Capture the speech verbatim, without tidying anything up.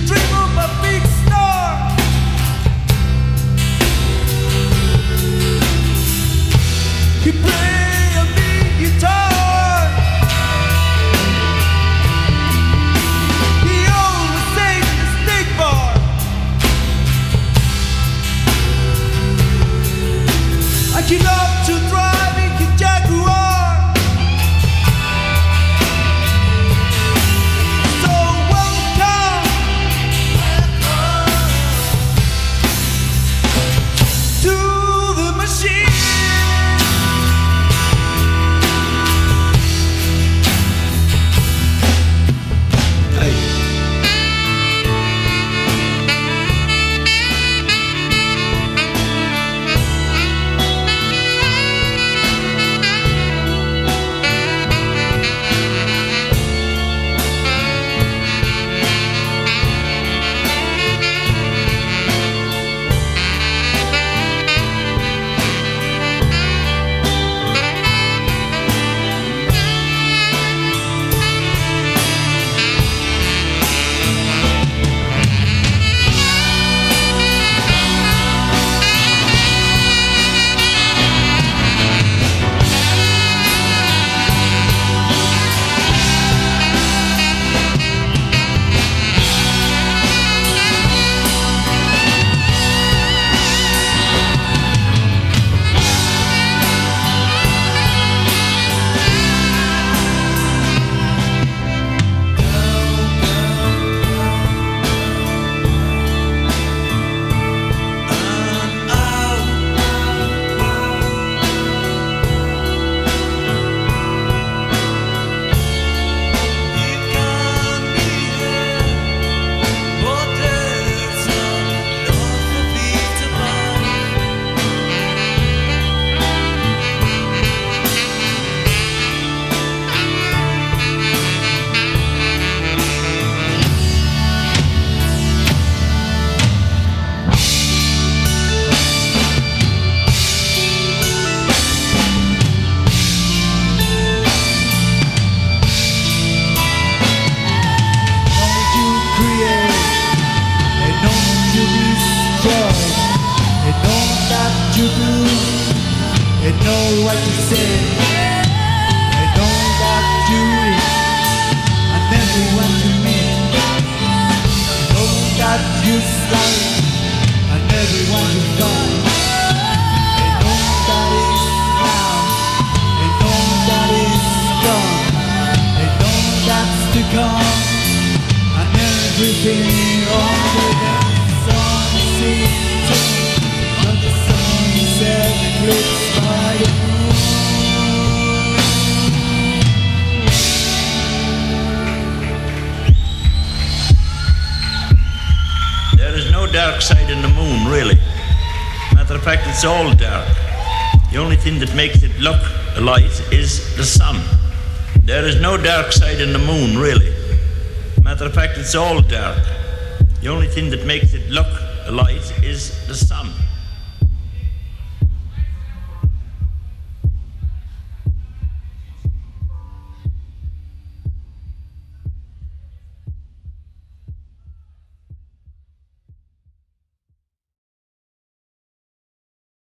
dream of a big star. He play a big guitar. He always sang in the steak bar. I get up to driving a Jaguar. So welcome to the machine. They know what to say, they know that you is and everyone to me. They know that you slide and everyone to find. They know that it's now, they know that it's gone, they know that's to come, and everything on the dance on the sea. But the sunset flips by the moon. There is no dark side in the moon, really. Matter of fact, it's all dark. The only thing that makes it look alight is the sun. There is no dark side in the moon, really. Matter of fact, it's all dark. The only thing that makes it look alight is the sun.